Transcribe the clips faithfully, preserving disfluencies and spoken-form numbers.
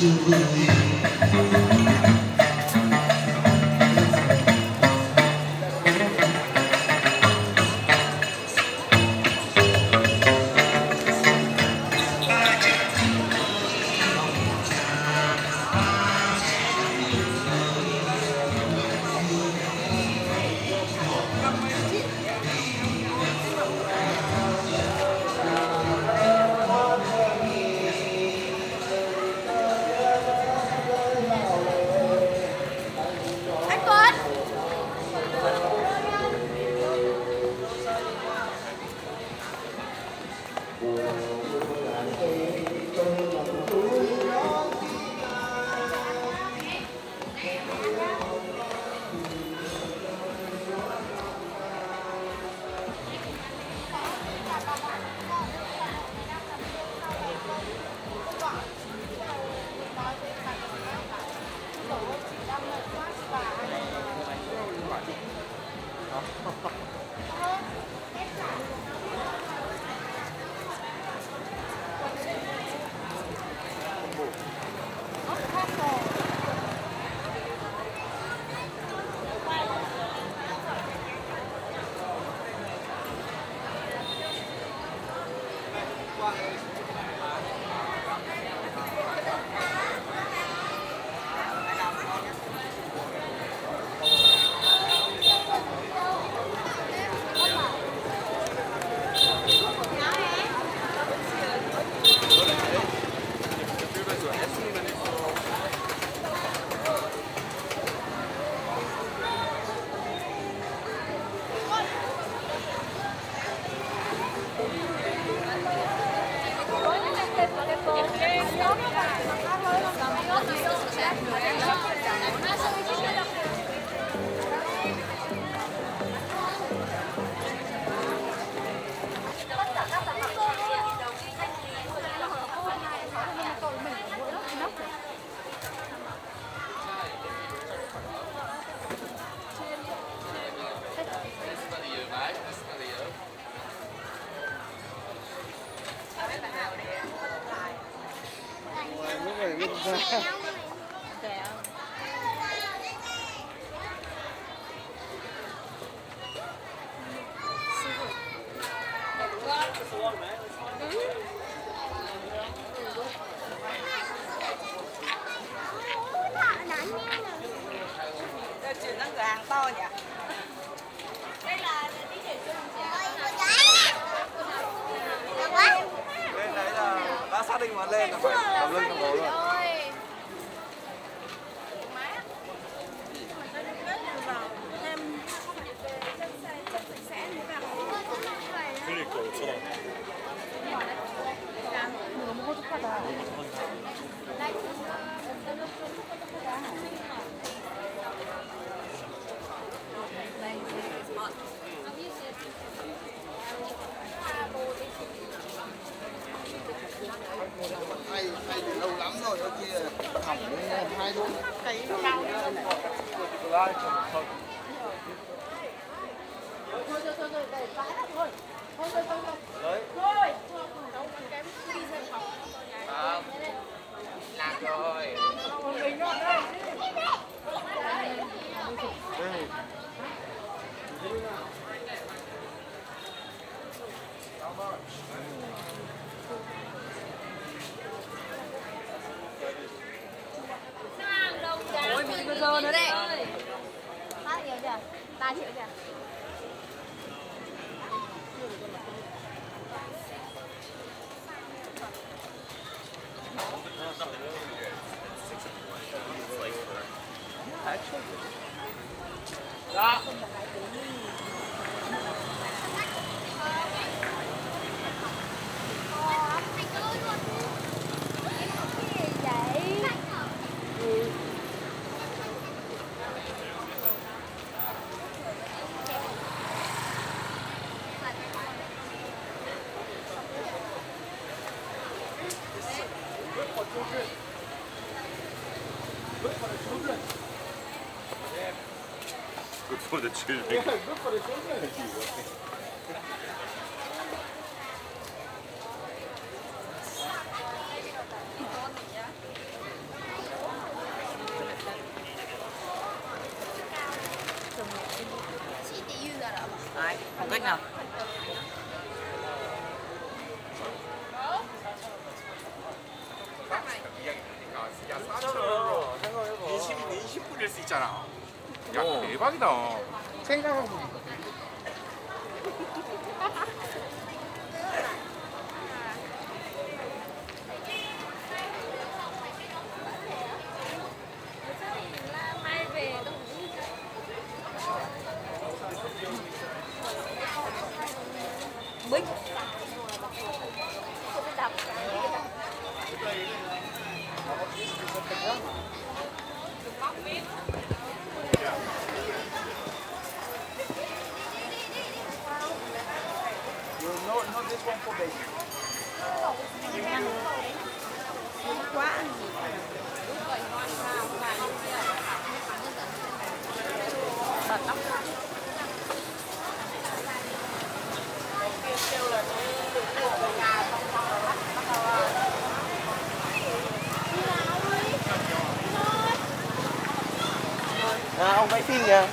Chuyển sang cửa hàng to nhỉ? Đây là đi chuyển cho đồng chí. Lên đấy là đã xác định mà lên là phải cầm lưng cầm bố rồi. Hay hay từ lâu lắm rồi, đôi khi hỏng hai đôi cái cao nữa này. Thôi thôi thôi thôi, để vãi lắm thôi. Thôi thôi thôi thôi. Đấy. Thôi. Đâu còn kém đi ra phòng. Không. Lạc rồi. Mình nó đây. Đây. Ôi mình bây giờ nữa đấy. Bao nhiêu chưa? ba triệu chưa? Dạ. Good for the children. Yeah, good for the children. Đấy, phong cách nào? 민심이 민심 뿌릴 수 있잖아. 야 대박이다. 생각하고 보니까. mai về tôi Bích. No, not this one for baby. Quá. Bật tóc. À, ông quay phim kìa.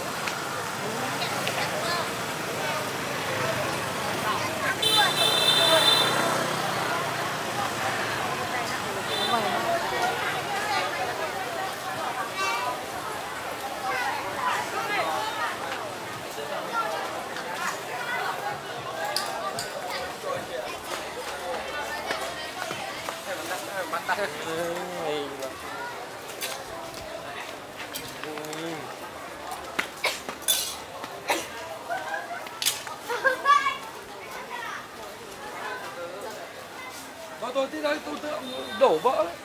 Thôi tôi tí đấy tôi tự đổ vỡ đấy.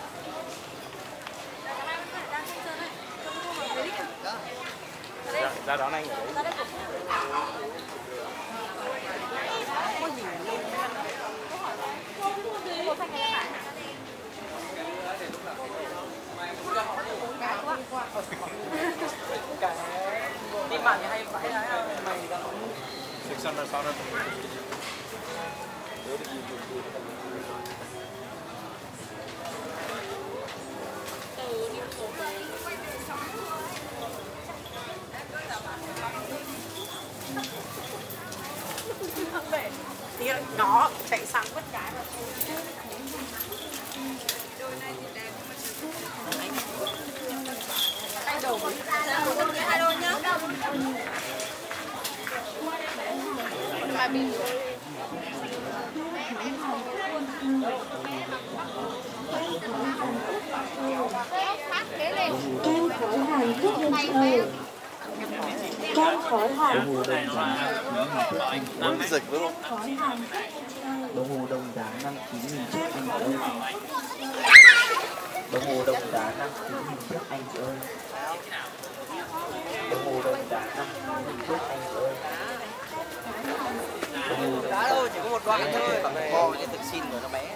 Ra, ra đón anh ở đấy. Đi bạn hay phải mày ra six hundred, seven hundred. Tí nó chạy sang vứt cái vào. Hai đồ hai đôi nhá. Mà bị Kem khỏi hàng thuốc dân ơi. Kem khỏi hàng thuốc dân Muốn dịch đúng không? khỏi hàng thuốc dân ơi. Đồng hồ đồng giá năm chín nghìn trước anh ơi. Đồng hồ đồng giá năm chín nghìn trước anh ơi. Đồng hồ đồng giá năm chín nghìn trước anh ơi. Đồng hồ đồng giá đâu chỉ có một đoạn thôi. Bo cái thực xin của nó bé.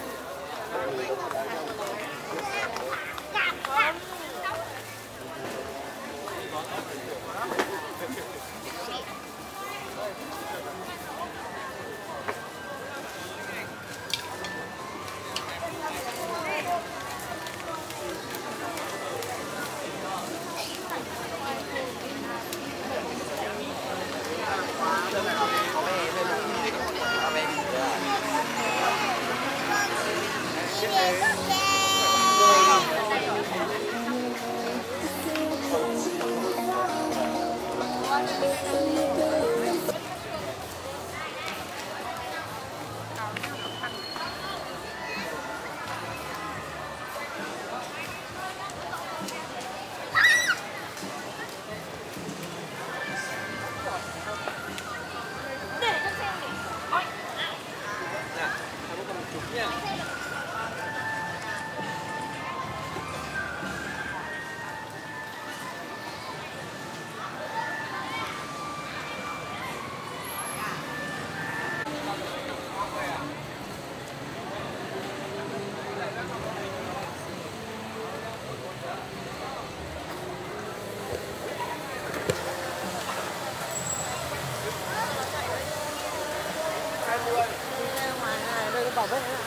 bảo vệ lại.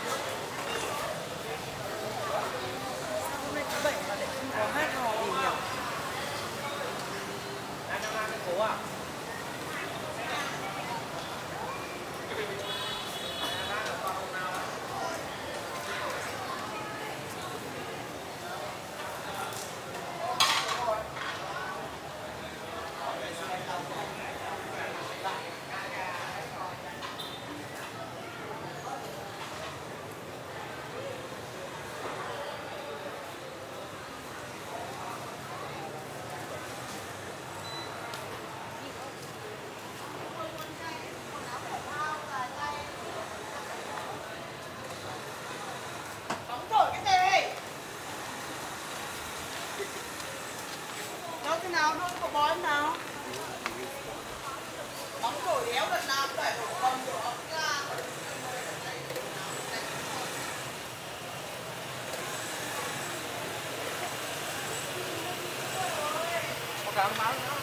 Hôm nay thứ bảy mà lại không có hát hò gì nhỉ? thế nào, đôi cậu bói thế nào? Bóng đổi đéo lần nào cũng đẩy đổ cầm đổ ống ra. Có cả máu nữa.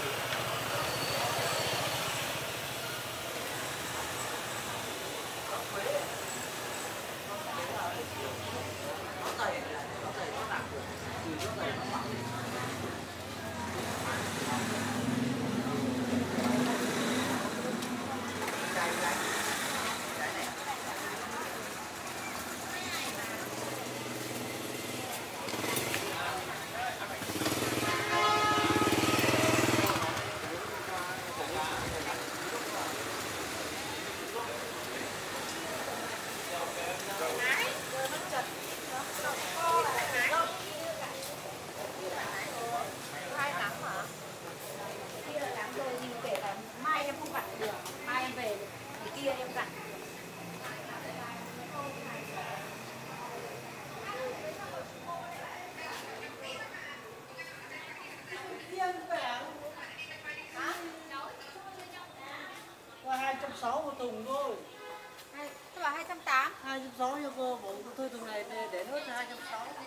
hai trăm sáu mươi một thùng thôi. Tôi bảo hai trăm tám mươi. hai trăm sáu mươi cho cô, bộ thôi thùng này để hết hai trăm sáu mươi.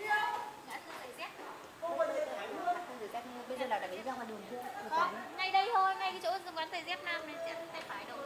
Bây giờ là đã đi ra ngoài đường chưa? Không, ngay đây thôi, ngay cái chỗ quán giày dép nam này, sẽ tay phải đầu.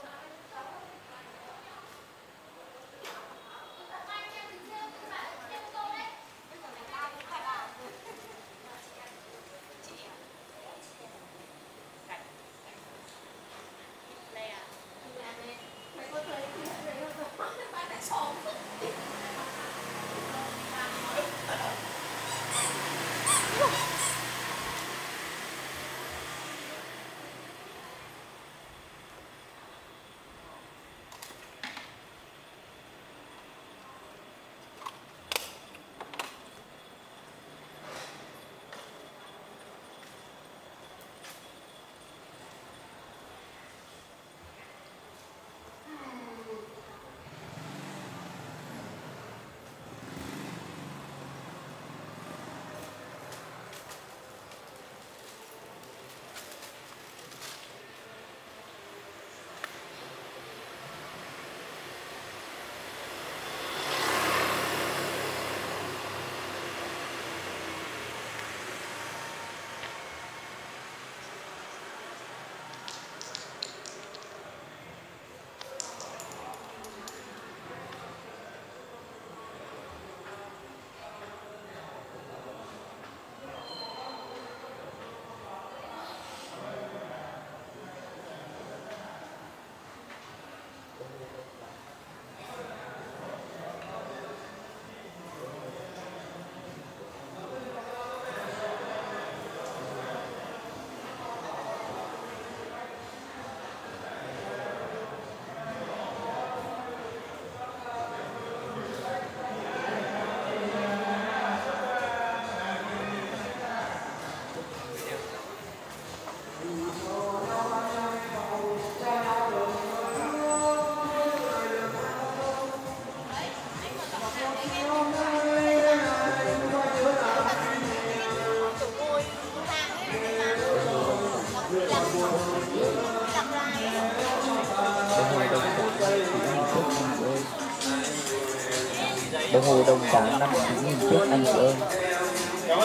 Đồng hồ đồng giá năm chín nghìn trước anh chị ơi. Đồng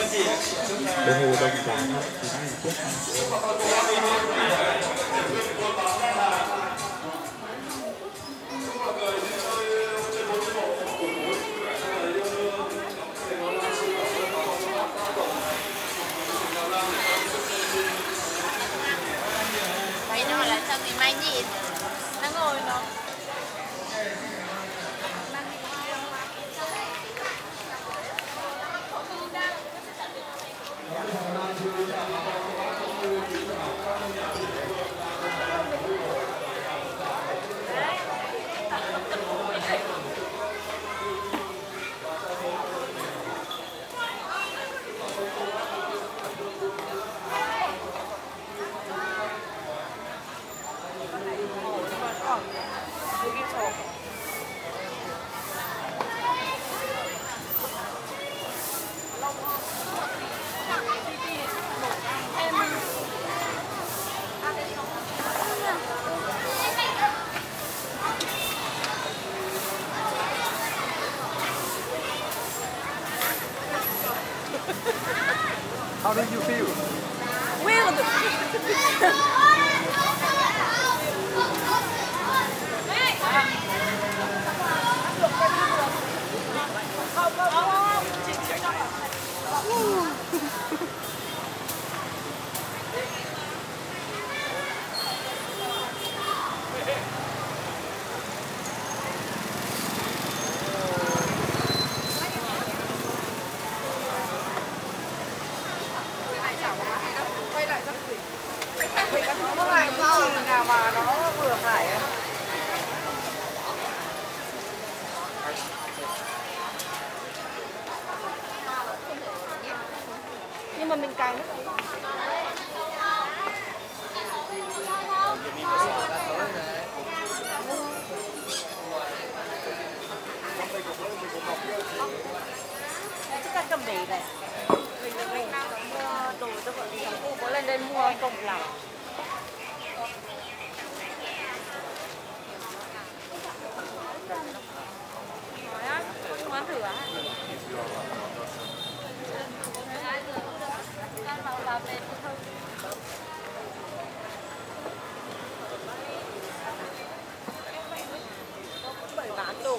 hồ đồng giá năm chín nghìn trước anh chị ơi. Mày nó là sao thì mày nhìn nó ngồi nó How do you feel? Weird. Có hàng gì nào mà nó vừa phải ấy. Nhưng mà mình cài nó chắc là cầm để này. Mình mình mua đồ cho bọn mình cô có lên đây mua cộng lòng. Nói á, không ăn thử á. Bày bán đồ.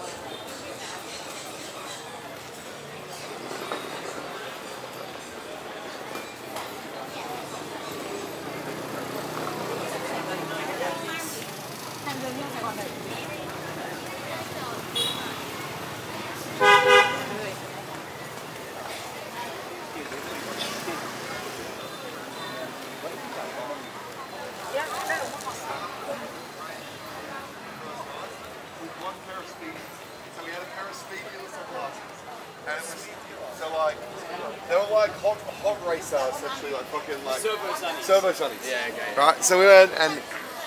One pair of speed, so we had a pair of speed wheels and glasses, and it was, so like they were like hot hot racer essentially, like fucking like Servo Sunnies. Servo Sunnies. Yeah, okay. Right, so we went and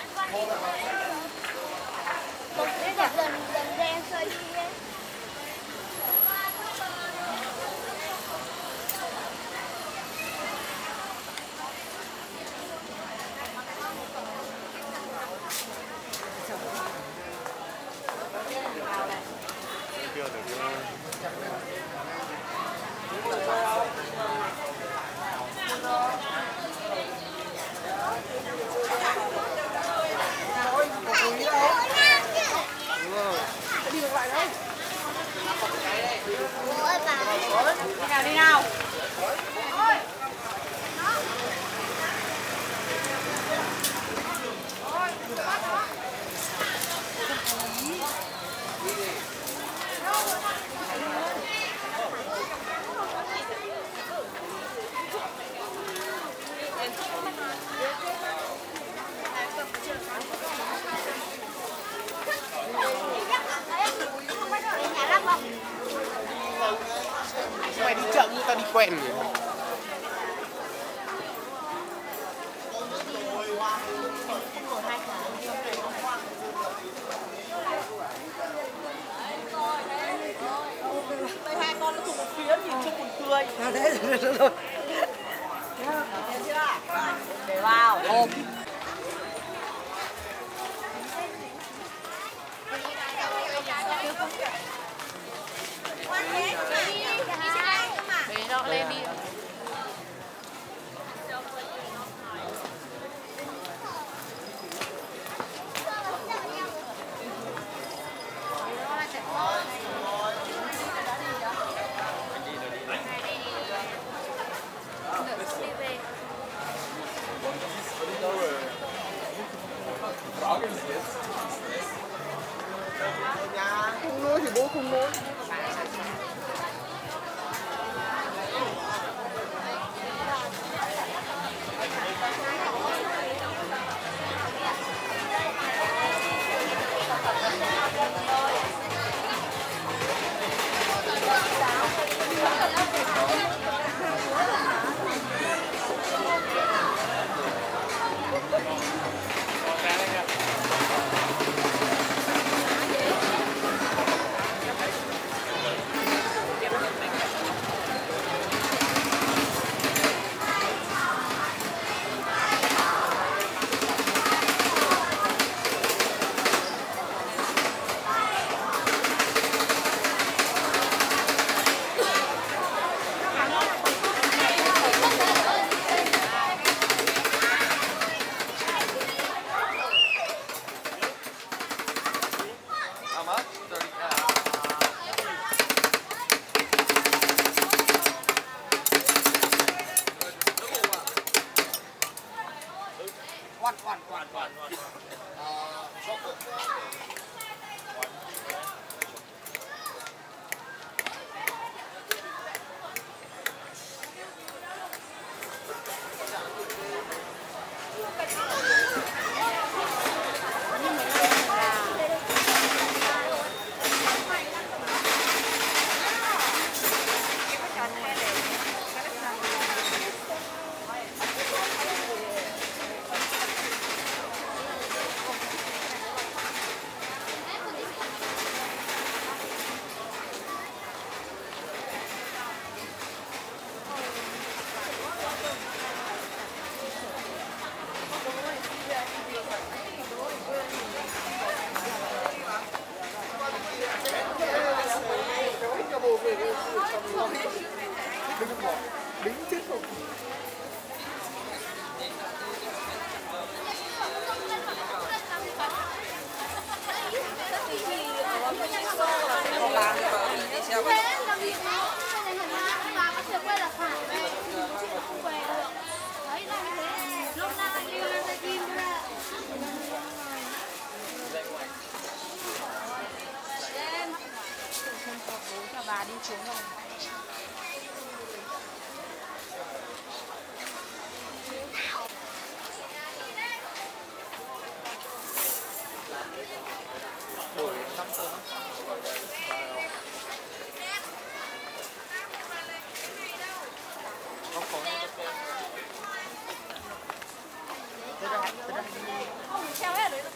Đi nào đi nào. Mày đi chậm như tao đi quen rồi. Đây hai con nó cùng một phía nhìn chung buồn cười. À thế rồi rồi rồi. Thấy chưa? Để vào ôm. Để nó lên đi. Không nuôi thì bố không nuôi. oan oan oan oan oan. Bà đi xuống rồi. Treo hết rồi.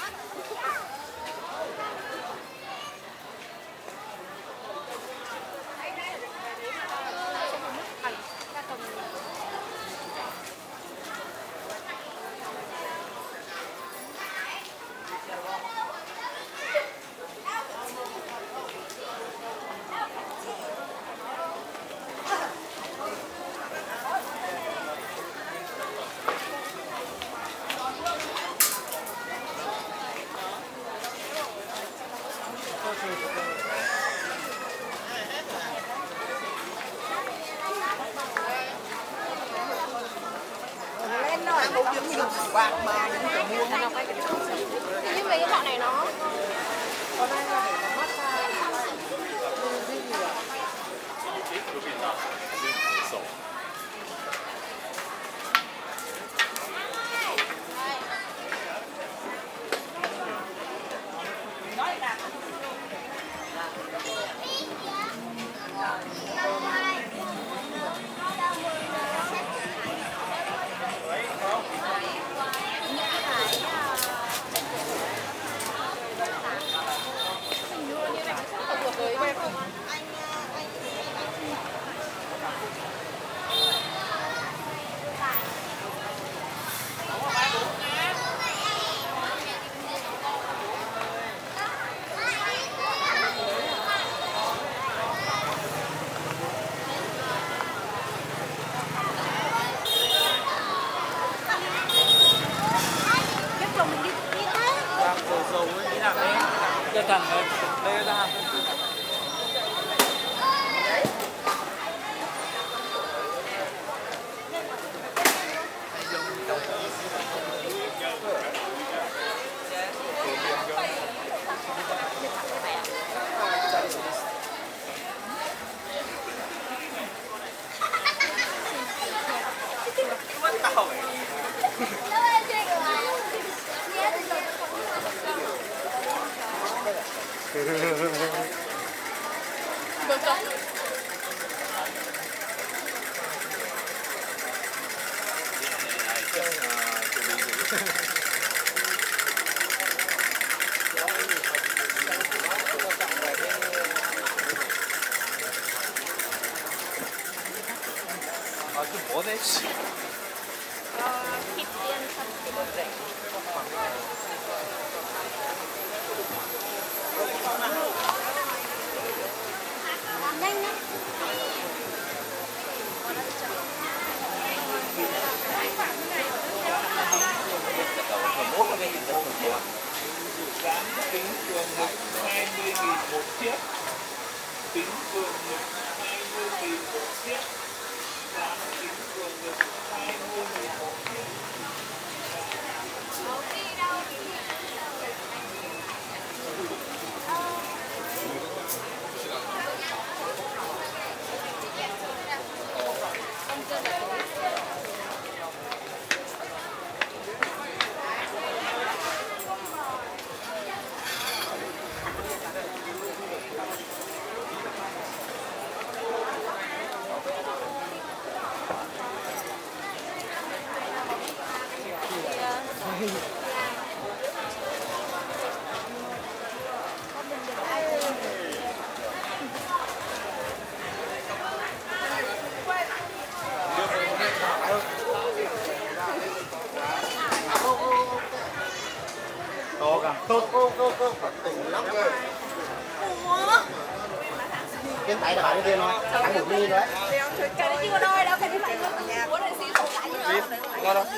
Lên rồi, không kiếm nhiều bạc mà những cái mua nó phải cái Nhưng mấy cái bọn này nó còn đây là để nó massage. Cái thằng này, đây ra. 아, 좀 뭐네, 씨. nhanh nhá. Mốt cái gì đó rồi. Dán tính cường lực hai mươi nghìn một chiếc. Tính cường lực hai mươi nghìn một chiếc. Dán tính cường lực hai mươi nghìn một chiếc. Cô cô cô cô tỉnh lắm rồi. Trên tay là bạn cái kia thôi, ăn một ly đấy. Cái đấy chưa có đôi đâu, cái đấy phải muốn là xí sổ lại nữa. Ngon không?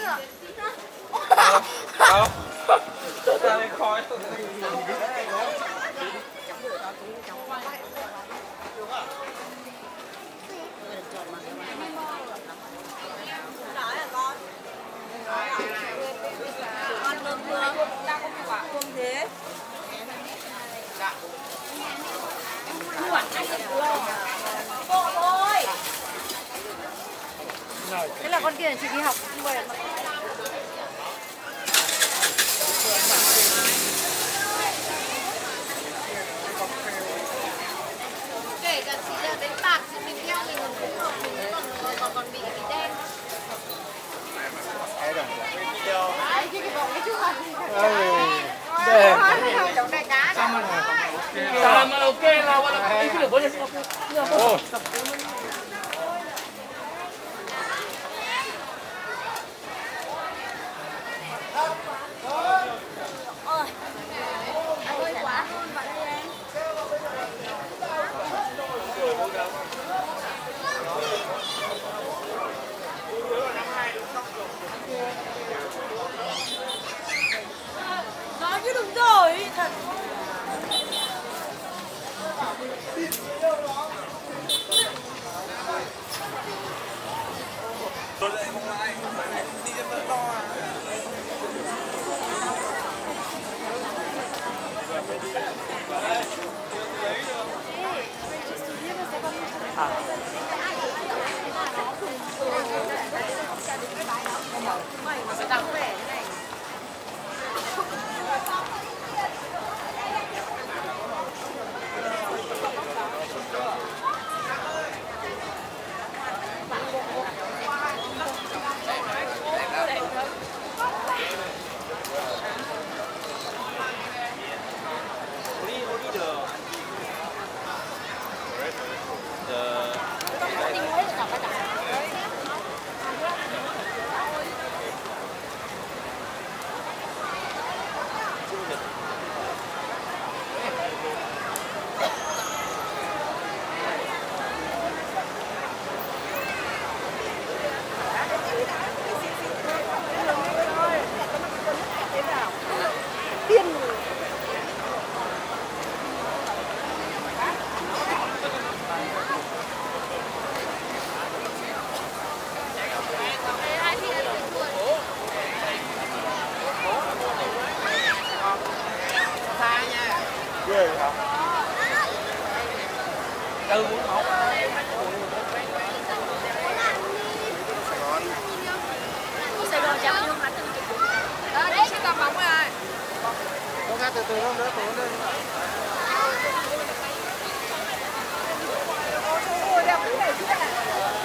Đâu? Ra đây khói. Con lương lương, ta có quả không thế. Cô ơi. Thế là con kia chị đi học về. Kể cả chị là đánh bạc thì mình theo mình còn cũng được, mình còn còn còn bị bị đen. Đấy, chứ cái vòng cái trước hình. Đây. Trong này cá đó. Sama mà ok là cái được bao nhiêu? Ồ. Ôi. Ôi quá. Vào đây em. Nói chứ đừng rồi, thật. Tôi lại không lại, đi cho vợ to à. Sẽ đăng về thế này. Ghê hả? Từ muốn học. Sài Gòn chậm nhưng mà từng chục. Đó đấy sẽ cầm bóng rồi. Con ra từ từ không đỡ tốn lên. Ôi đẹp cái này chứ ạ.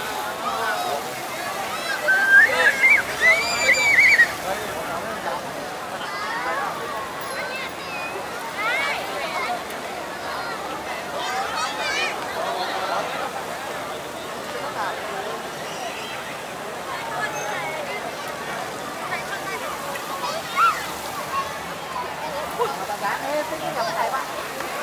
Ê, cái gì gặp thầy ba.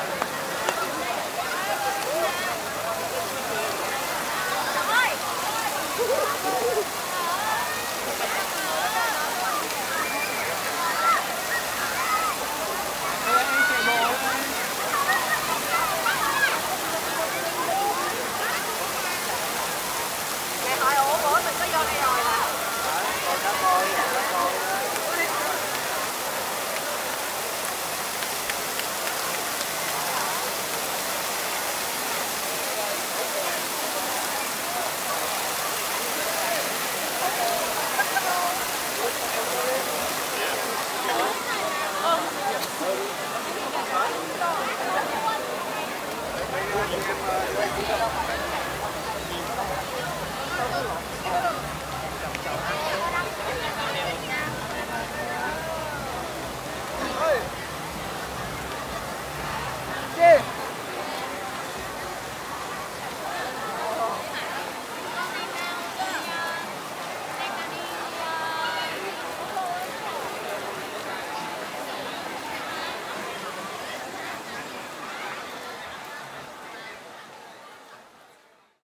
Mẹ hỏi ủa bữa mình có vô đây rồi mà. Thank you.